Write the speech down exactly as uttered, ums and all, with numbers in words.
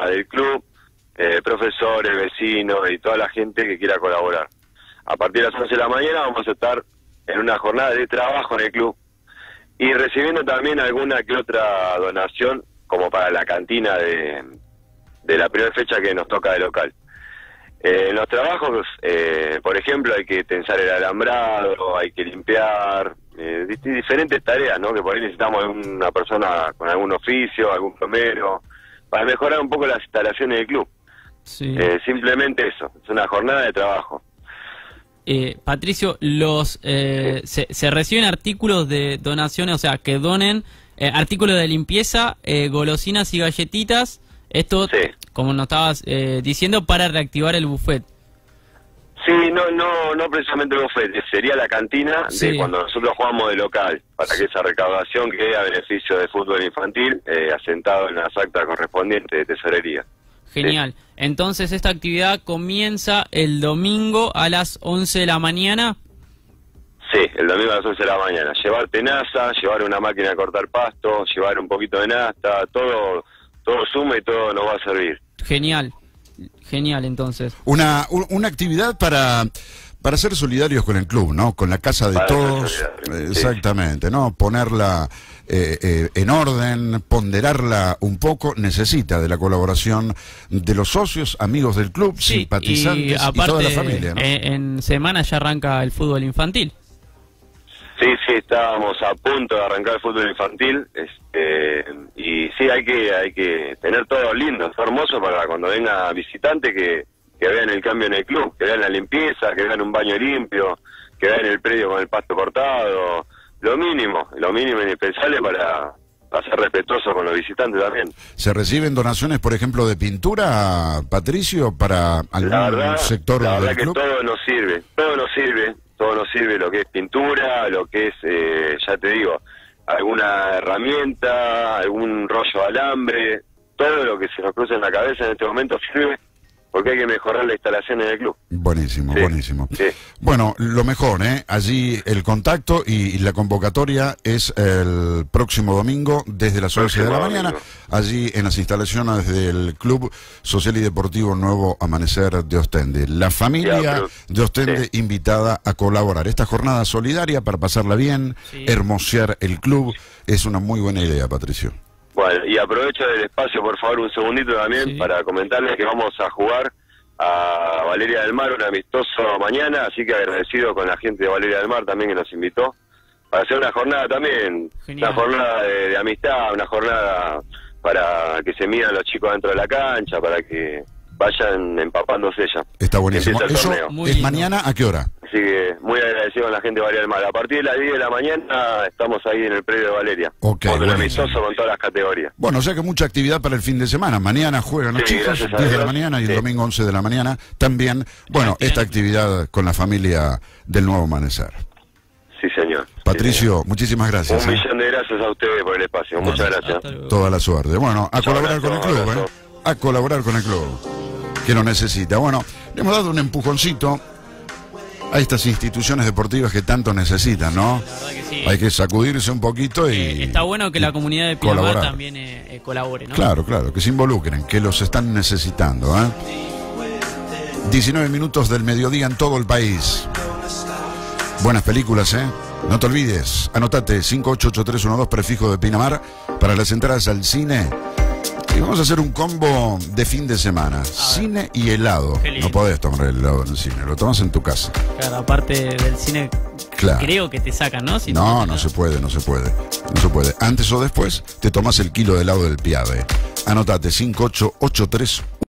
hinchada del club, eh, profesores, vecinos y toda la gente que quiera colaborar. A partir de las once de la mañana vamos a estar en una jornada de trabajo en el club y recibiendo también alguna que otra donación como para la cantina de, de la primera fecha que nos toca de local. Eh, en los trabajos, eh, por ejemplo, hay que tensar el alambrado, hay que limpiar, eh, diferentes tareas, ¿no? Que por ahí necesitamos una persona con algún oficio, algún plomero, para mejorar un poco las instalaciones del club. Sí. Eh, simplemente eso, es una jornada de trabajo. Eh, Patricio, los eh, se, se reciben artículos de donaciones, o sea, que donen eh, artículos de limpieza, eh, golosinas y galletitas, esto, sí. como nos estabas eh, diciendo, para reactivar el buffet. Sí, no no no precisamente el buffet, sería la cantina sí. de cuando nosotros jugamos de local, para que esa recaudación quede a beneficio de fútbol infantil, eh, asentado en las actas correspondientes de tesorería. Genial. Sí. Entonces, esta actividad comienza el domingo a las once de la mañana. Sí, el domingo a las once de la mañana. Llevar tenaza, llevar una máquina de cortar pasto, llevar un poquito de nafta, todo todo suma y todo nos va a servir. Genial. Genial, entonces. Una, una actividad para... Para ser solidarios con el club, ¿no? Con la casa de para todos, exactamente, ¿no? Ponerla eh, eh, en orden, ponderarla un poco, necesita de la colaboración de los socios, amigos del club, sí, simpatizantes y, aparte, y toda la familia, ¿no? En, en semana ya arranca el fútbol infantil. Sí, sí, estábamos a punto de arrancar el fútbol infantil, este, y sí, hay que hay que tener todo lindo, todo hermoso para cuando venga visitante que... que vean el cambio en el club, que vean la limpieza, que vean un baño limpio, que vean el predio con el pasto cortado, lo mínimo, lo mínimo indispensable para, para ser respetuoso con los visitantes también. ¿Se reciben donaciones, por ejemplo, de pintura, Patricio, para algún la verdad, sector la del verdad club? que todo nos sirve, todo nos sirve, todo nos sirve, lo que es pintura, lo que es, eh, ya te digo, alguna herramienta, algún rollo de alambre, todo lo que se nos cruza en la cabeza en este momento sirve, porque hay que mejorar la instalación en el club. Buenísimo, sí, buenísimo. Sí. Bueno, lo mejor, ¿eh? Allí el contacto y, y la convocatoria es el próximo domingo desde las once de la mañana, domingo. Allí en las instalaciones del Club Social y Deportivo Nuevo Amanecer de Ostende. La familia ya, pero, de Ostende sí. invitada a colaborar. Esta jornada solidaria para pasarla bien, sí. hermosear el club, es una muy buena idea, Patricio. Bueno, y aprovecho el espacio, por favor, un segundito también, sí. para comentarles que vamos a jugar a Valeria del Mar, un amistoso mañana, así que agradecido con la gente de Valeria del Mar también que nos invitó, para hacer una jornada también, Genial. una jornada de, de amistad, una jornada para que se midan los chicos dentro de la cancha, para que vayan empapándose ya. Está buenísimo. ¿Eso es mañana a qué hora? Así que muy agradecido con la gente de Valeria del Mar. A partir de las diez de la mañana estamos ahí en el predio de Valeria. Ok. Con el amistoso con todas las categorías. Bueno, o sea que mucha actividad para el fin de semana. Mañana juegan los sí, chicos, diez de la mañana y sí. el domingo once de la mañana también. Bueno, esta actividad con la familia del Nuevo Amanecer. Sí, señor. Patricio, sí, señor. muchísimas gracias. Un ¿eh? millón de gracias a ustedes por el espacio. Bueno, Muchas gracias. Toda la suerte. Bueno, a Muchas colaborar gracias, con el club, ¿eh? A colaborar con el club. Que lo necesita. Bueno, le hemos dado un empujoncito a estas instituciones deportivas que tanto necesitan, ¿no? La verdad que sí. Hay que sacudirse un poquito y... Eh, está bueno que la comunidad de Pinamar también eh, eh, colabore, ¿no? Claro, claro, que se involucren, que los están necesitando, ¿eh? diecinueve minutos del mediodía en todo el país. Buenas películas, ¿eh? No te olvides, anotate cinco ocho ocho tres uno dos prefijo de Pinamar para las entradas al cine. Y vamos a hacer un combo de fin de semana. Cine y helado. No podés tomar el helado en el cine, lo tomas en tu casa. Claro, aparte del cine, claro. creo que te sacan, ¿no? Si no, no, no se puede, no se puede. No se puede. Antes o después te tomas el kilo de helado del Piave. Anotate cinco ocho ocho tres